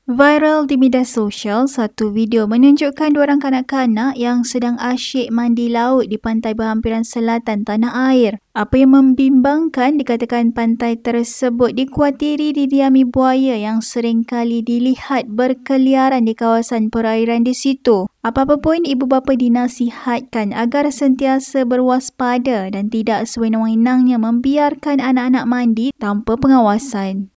Viral di media sosial, satu video menunjukkan dua orang kanak-kanak yang sedang asyik mandi laut di pantai berhampiran selatan tanah air. Apa yang membimbangkan dikatakan pantai tersebut dikuatiri didiami buaya yang sering kali dilihat berkeliaran di kawasan perairan di situ. Apa-apa pun, ibu bapa dinasihatkan agar sentiasa berwaspada dan tidak sewenang-wenangnya membiarkan anak-anak mandi tanpa pengawasan.